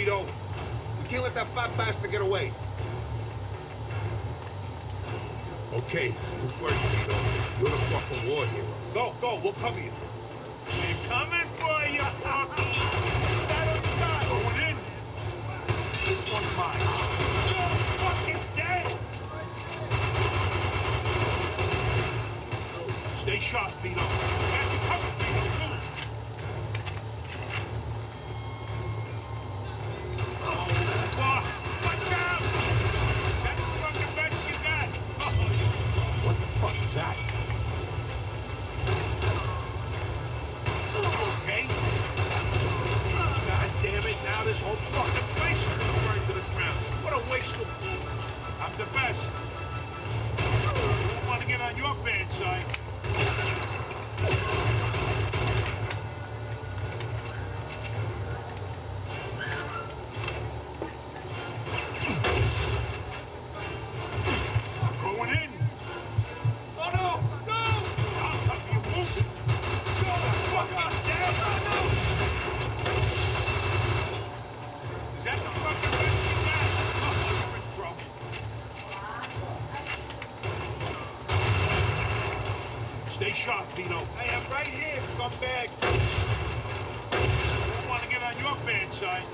Vito. We can't let that fat bastard get away. Okay, you first, Vito. You're the fucking war hero. Go, we'll cover you. We're coming for you, Rocky. Going in. This one's mine. You're fucking dead. Stay sharp, Vito. Got you covered, Vito. Move. Watch out! That's the fucking best you got. What the fuck is that? Okay. God damn it, now this whole fucking place is burned to the ground. What a waste of food. I'm the best. I don't want to get on your bad side. Going in. Oh no! No! I'll cover you, Moose. Go the fuck up, Dad! Oh no! Is that the fucking best you got? Oh, you're in trouble. Stay sharp, Vito. I am right here, scumbag. I don't want to get on your bad side.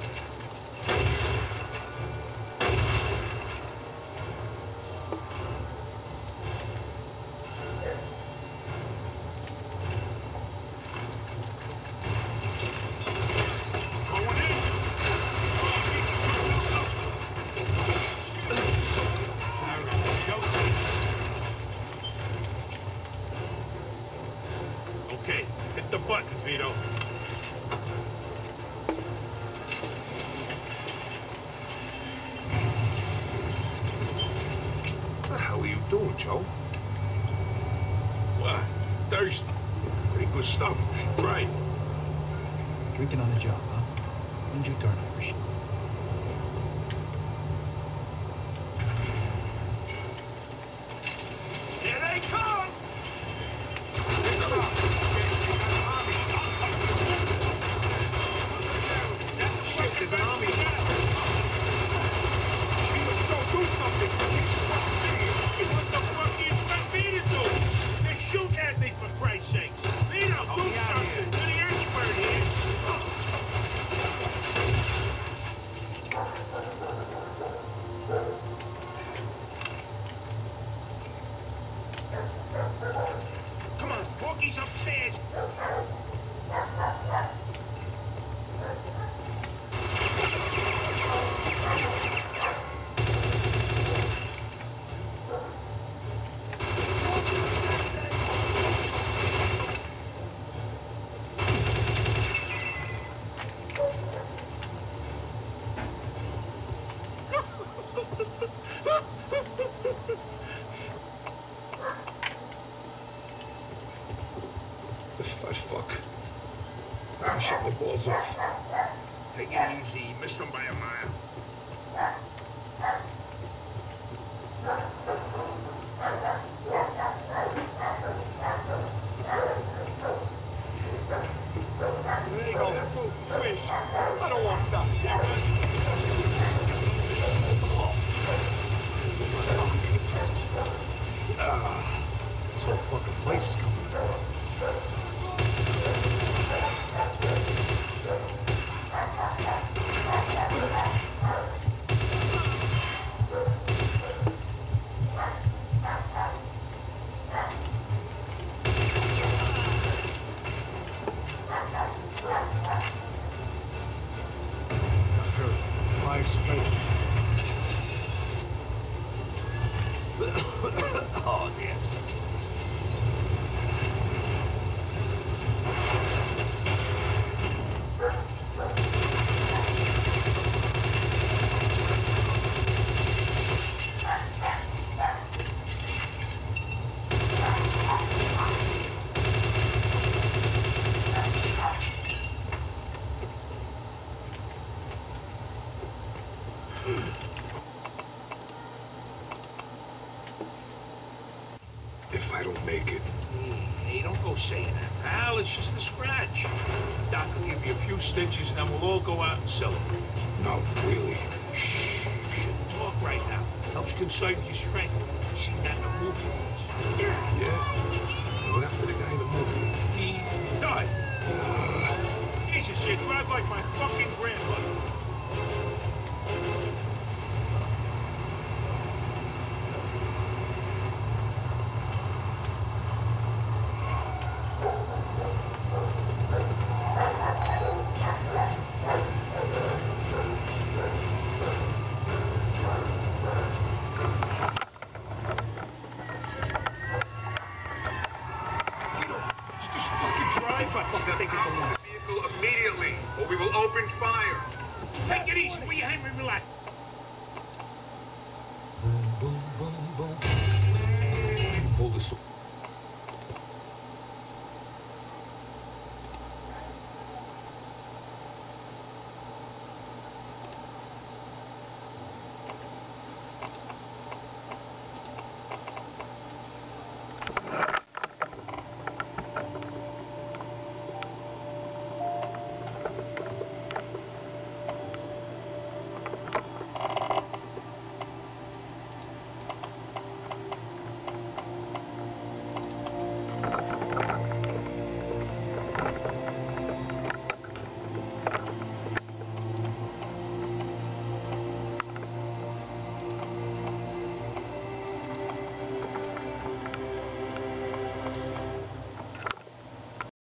Going in. All right, go. Okay, hit the button, Vito. What the hell are you doing, Joe? What? Thirsty. Pretty good stuff. Right. Drinking on the job, huh? When'd you turn Irish? Here they come! Shit, there's an army. Do something! What the fuck do you expect me to do? They're shooting at me, for Christ's sake! Vito, do something! You're the expert here! Come on, Porky's upstairs! This fat fuck. I'll shut my balls off. Take it easy. Missed him by a mile. There you go. Fruit, fish. I don't want nothing. This whole fucking place is coming apart. Five straight. Oh, yes. If I don't make it. Hey, don't go saying that, pal. It's just a scratch. Doc will give you a few few stitches, then we'll all go out and celebrate. No, really. You shouldn't talk right now. Helps conserve your strength. Seen that in the movie. Yeah? And what happened to the guy in the movie? He died. Jesus, you drive like my fucking grandmother. Vehicle immediately, or we will open fire. Take it easy. Will you hand me relax? Boom, boom, boom, boom. Hold this.